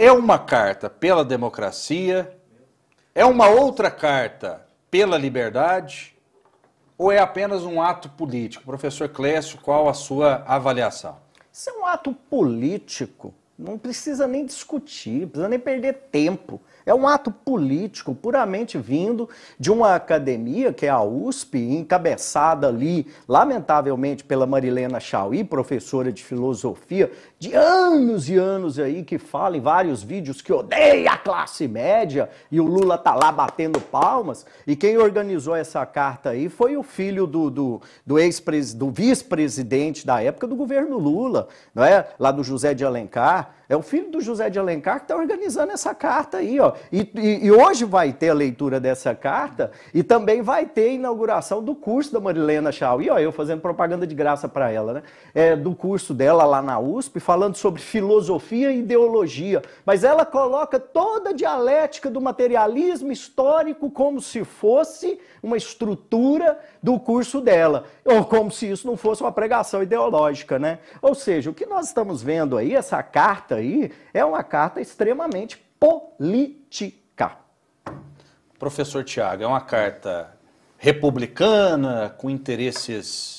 é uma carta pela democracia, é uma outra carta pela liberdade, ou é apenas um ato político? Professor Clécio, qual a sua avaliação? Isso é um ato político, não precisa nem discutir, não precisa nem perder tempo. É um ato político puramente vindo de uma academia, que é a USP, encabeçada ali, lamentavelmente, pela Marilena Chauí, professora de filosofia, de anos e anos aí, que fala em vários vídeos que odeia a classe média, e o Lula tá lá batendo palmas. E quem organizou essa carta aí foi o filho do vice-presidente da época do governo Lula, não é? Lá do José de Alencar. É o filho do José de Alencar que está organizando essa carta aí, ó. E hoje vai ter a leitura dessa carta e também vai ter a inauguração do curso da Marilena Chauí, ó, eu fazendo propaganda de graça para ela, né? Do curso dela lá na USP, falando sobre filosofia e ideologia. Mas ela coloca toda a dialética do materialismo histórico como se fosse uma estrutura do curso dela, ou como se isso não fosse uma pregação ideológica, né? Ou seja, o que nós estamos vendo aí, essa carta aí, é uma carta extremamente política. Professor Tiago, é uma carta republicana, com interesses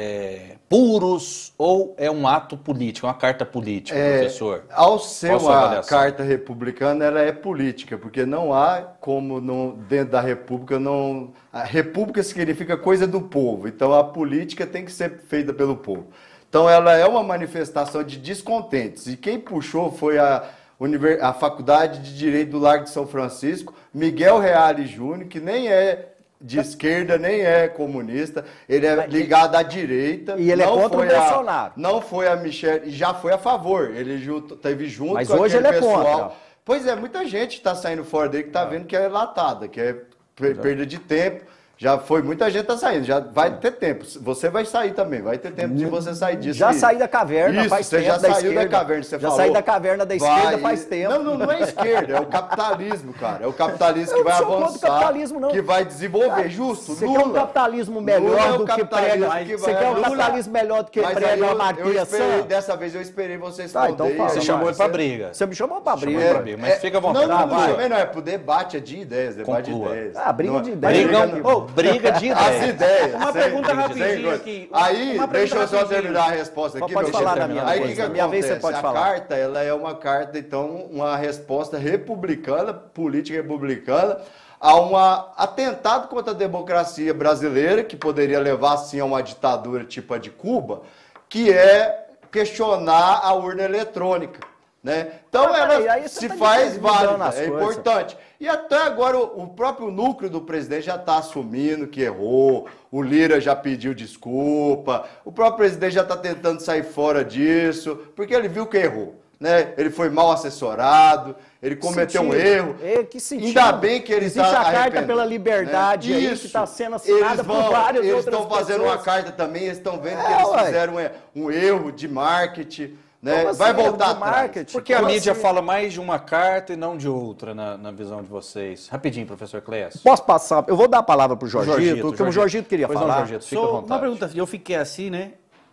puros, ou é um ato político, uma carta política, professor? Ao ser uma carta republicana, ela é política, porque não há como dentro da república não... A república significa coisa do povo, então a política tem que ser feita pelo povo. Então ela é uma manifestação de descontentes, e quem puxou foi a Faculdade de Direito do Largo de São Francisco, Miguel Reale Júnior, que nem é de esquerda, nem é comunista, ele é ligado à direita. E ele é contra o Bolsonaro. Não foi a Michelle, e já foi a favor, ele teve junto mas com hoje aquele ele é pessoal. contra. Pois é, muita gente está saindo fora dele que está vendo que é latada, que é perda de tempo. Já foi, muita gente está saindo, já vai ter tempo. Você vai sair também, vai ter tempo de você sair disso. Já saí da caverna faz tempo. Você já saiu da caverna, você falou. Já saí da caverna da esquerda faz tempo. Não é esquerda, é o capitalismo, cara. É o capitalismo que vai avançar, que vai desenvolver, cara, justo. Você quer um capitalismo melhor do que prega... Você quer um capitalismo melhor do que prega a Maria Santos? Dessa vez eu esperei você responder. Então você chamou ele para briga. Você me chamou para briga. Mas fica à vontade. Não, é pro debate de ideias, debate de ideias. Briga de ideias. Briga de ideias. As ideias. Uma pergunta rapidinha aqui. Aí, deixa eu só terminar a resposta aqui. Pode falar da minha vez. A minha vez você pode falar. A carta, ela é uma carta, então, uma resposta republicana, política republicana, a um atentado contra a democracia brasileira, que poderia levar, sim, a uma ditadura tipo a de Cuba, que é questionar a urna eletrônica. Né? Então ela se faz válida, é importante. E até agora o próprio núcleo do presidente já está assumindo que errou, o Lira já pediu desculpa, o próprio presidente já está tentando sair fora disso, porque ele viu que errou. Né? Ele foi mal assessorado, ele cometeu um erro. Que sentido? Ainda bem que ele está arrependido. Existe a carta pela liberdade, né? Aí, que está sendo assinada por várias outras pessoas. Eles estão fazendo uma carta também, eles estão vendo que eles fizeram um erro de marketing. Né? Assim, vai voltar atrás. Porque a mídia fala mais de uma carta e não de outra, na visão de vocês. Rapidinho, professor Clécio. Posso passar? Eu vou dar a palavra para o Jorgito, porque o Jorgito queria falar. Jorgito, fica à vontade. Uma pergunta, eu fiquei assim, né?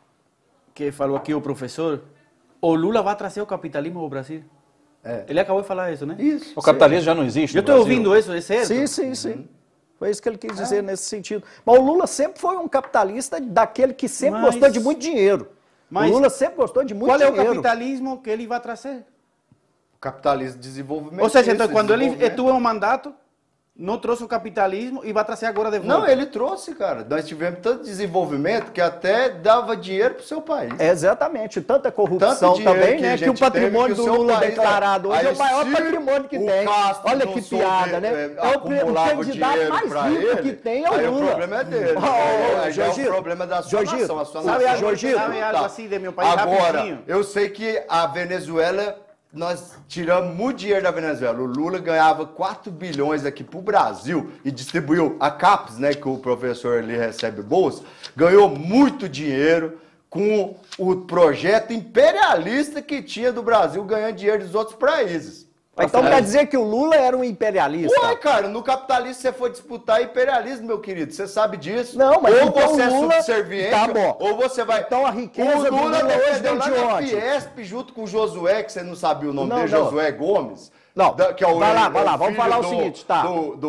Que falou aqui o professor. O Lula vai trazer o capitalismo ao Brasil? Ele acabou de falar isso, né? Isso. O capitalismo já não existe Eu no Brasil? estou ouvindo isso, é certo? Sim. Foi isso que ele quis dizer nesse sentido. Mas o Lula sempre foi um capitalista daquele que sempre gostou de muito dinheiro. Mas o Lula sempre gostou de muito dinheiro. Qual é o capitalismo que ele vai trazer? O capitalismo de desenvolvimento. Ou seja, então, quando ele estuva um mandato, não trouxe o capitalismo e vai trazer agora de volta. Não, ele trouxe, cara. Nós tivemos tanto desenvolvimento que até dava dinheiro pro seu país. Exatamente. Tanta corrupção também, né? Que o patrimônio do Lula declarado hoje é o maior patrimônio que tem. Olha que piada, né? É o candidato mais rico que tem é o Lula. O problema é dele. Aí é o problema da sua nação. A sua nação. Sabe algo assim de meu país agora, eu sei que a Venezuela... Nós tiramos muito dinheiro da Venezuela. O Lula ganhava 4 bilhões aqui para o Brasil e distribuiu a CAPES, né, que o professor ali recebe bolsa, ganhou muito dinheiro com o projeto imperialista que tinha do Brasil ganhando dinheiro dos outros países. Então quer dizer que o Lula era um imperialista? Ué, cara, no capitalismo você foi disputar imperialismo, meu querido, você sabe disso. Não, mas ou então você o Lula... é subserviente, tá bom. ou você vai... Então a riqueza o Lula hoje defendeu vem lá de na onde? Fiesp, junto com o Josué, que você não sabia o nome Não, dele, não. Josué Gomes. Não, Que é o, vai lá, vamos filho falar o seguinte, tá.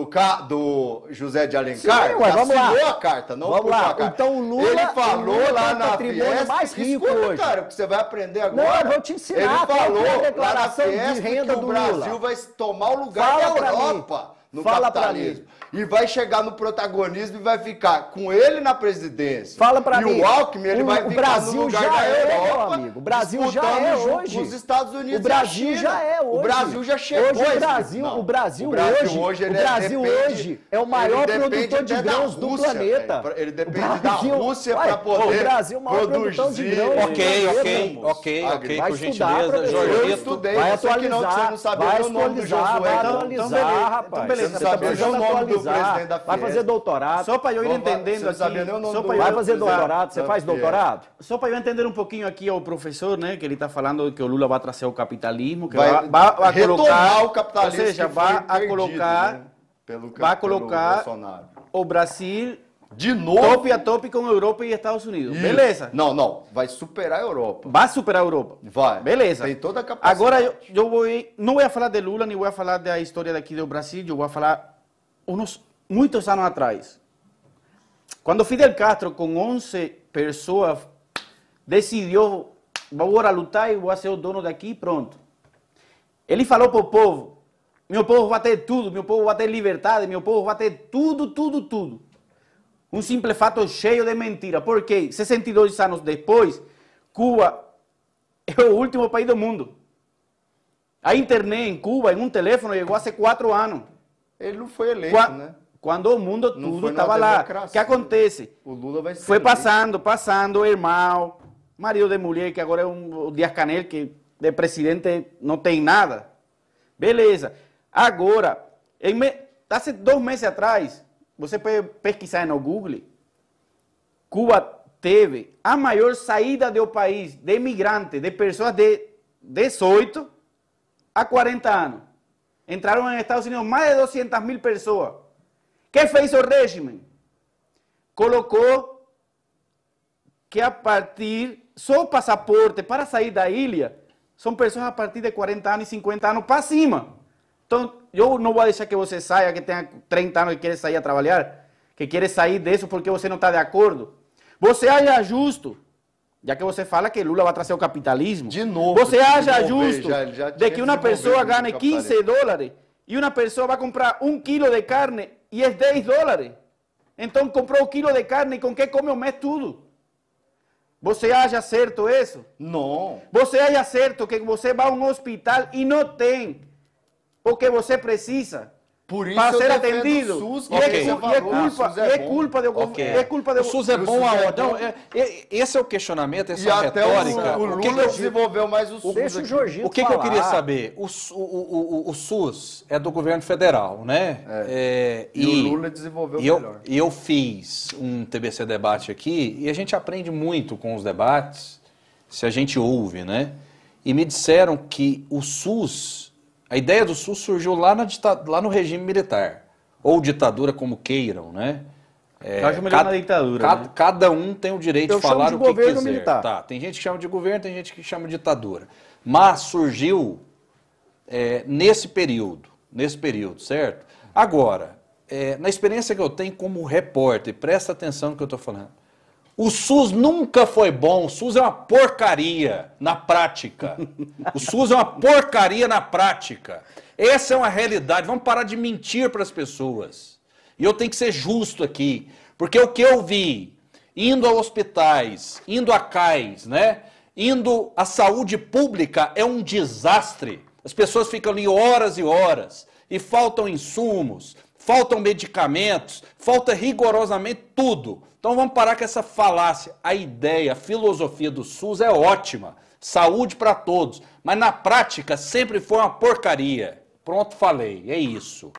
Do José de Alencar, Sim, ué, que vamos lá. assinou a carta, não Vamos puxou lá. a carta. Então o Lula- Ele falou o Lula lá tem o na patrimônio Fiesp, mais rico escuta, hoje. cara, o que você vai aprender agora. Não, eu vou te ensinar Ele qual que é a falou lá na declaração de Fiesp renda que do o Brasil Lula. vai tomar o lugar Fala da pra mim. Europa no Fala pra capitalismo. E vai chegar no protagonismo e vai ficar com ele na presidência. Fala pra mim. E o Alckmin, ele vai O ficar Brasil no lugar já da é, Europa. meu amigo. O Brasil já disputando é junto hoje. com os Estados Unidos O Brasil e a China. já é hoje. O Brasil já chegou. Hoje o a esse- Brasil, não. o Brasil ele hoje é o maior ele depende produtor de até da grãos do Rússia, planeta. velho. Ele depende O Brasil- da Rússia Ué, para poder o Brasil é o maior produzir. produtor de grãos do Ok, planeta. ok, Vai por estudar, gentileza, professor. Eu Jorgito. estudei, Vai você que não, que você atualizar, não sabia vai nem o nome do atualizar, Josué. vai Então, atualizar, rapaz. beleza, Você você tá sabia nem o precisando nome do atualizar. presidente da Vai Fiesp. fazer doutorado. Só para eu ir Vamos lá, entendendo você não sabia aqui, nem o nome só do- para eu- Vai fazer Exato. doutorado? Você faz doutorado? Só para eu entender um pouquinho aqui ao professor, né, que ele está falando que o Lula vai trazer o capitalismo, que Vai vai retomar colocar, o capitalismo, ou seja, que foi vai perdido, colocar, né, pelo vai colocar Bolsonaro. o Brasil De novo. top a top com a Europa e Estados Unidos. Isso. Beleza? Não, vai superar a Europa. Vai superar a Europa. Vai. Beleza. Tem toda a capacidade. Agora não vou falar de Lula, nem vou falar da história daqui do Brasil, eu vou falar muitos anos atrás. Quando Fidel Castro, com 11 pessoas, decidiu, vou lutar e vou ser o dono daqui, pronto. Ele falou para o povo, meu povo vai ter tudo, meu povo vai ter liberdade, meu povo vai ter tudo, tudo, tudo. Um simples fato cheio de mentira. Por quê? 62 anos depois, Cuba é o último país do mundo. A internet em Cuba, em um telefone, chegou há 4 anos. Ele não foi eleito, né? Quando o mundo Não tudo foi estava numa lá. democracia. O que acontece? O Lula vai ser Foi eleito. passando, irmão, marido de mulher, que agora é o Díaz Canel, que de presidente não tem nada. Beleza. Agora, há 2 meses atrás, você pode pesquisar no Google, Cuba teve a maior saída do país de imigrantes, de pessoas de 18 a 40 anos. Entraram en Estados Unidos mais de 200.000 pessoas. ¿Qué fez o régimen? Colocou que a partir, só o passaporte para sair da ilha, são pessoas a partir de 40 anos e 50 anos para cima. Então, eu não vou deixar que você saia, que tenha 30 anos e queira sair a trabalhar, que queira sair disso porque você não está de acordo. Você acha justo, já que você fala que Lula vai trazer o capitalismo, De novo, você acha desenvolver, justo já de tinha que uma desenvolvido pessoa o ganhe capitalismo. 15 dólares e uma pessoa vai comprar 1 quilo de carne e é 10 dólares? Então comprou 1 quilo de carne e com que come o mês tudo? Você acha certo isso? Não. Você acha certo que você vai a um hospital e não tem o que você precisa Por isso para eu ser defendo atendido? o SUS, E é, que você falou, o SUS é bom. culpa do Ok. é culpa do O SUS é O bom SUS é aonde? bom. Não, esse é o questionamento, essa E até retórica. o Lula desenvolveu mais o SUS. Deixa o aqui. Jorginho O que eu queria falar. saber? O SUS é do governo federal, né? E o Lula desenvolveu melhor. E eu fiz um TBC Debate aqui e a gente aprende muito com os debates, se a gente ouve, né? E me disseram que o SUS, a ideia do SUS surgiu lá no regime militar, ou ditadura, como queiram, né? Eu acho melhor na ditadura, né? Cada um tem o direito Eu de falar chamo o de que governo quiser. militar. Tá, tem gente que chama de governo, tem gente que chama de ditadura. Mas surgiu nesse período, certo? Agora, na experiência que eu tenho como repórter, presta atenção no que eu estou falando. O SUS nunca foi bom, o SUS é uma porcaria na prática. O SUS é uma porcaria na prática. Essa é uma realidade, vamos parar de mentir para as pessoas. E eu tenho que ser justo aqui, porque o que eu vi, indo a hospitais, indo a CAIS, né? Indo à saúde pública é um desastre. As pessoas ficam ali horas e horas e faltam insumos, faltam medicamentos, falta rigorosamente tudo. Então vamos parar com essa falácia. A ideia, a filosofia do SUS é ótima, saúde para todos, mas na prática sempre foi uma porcaria. Pronto, falei, é isso.